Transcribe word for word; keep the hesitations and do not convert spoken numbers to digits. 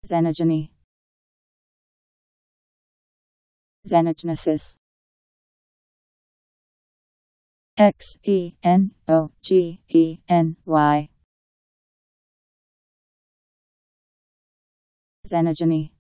Xenogeny. Xenogenesis. X E N O G E N Y. Xenogeny.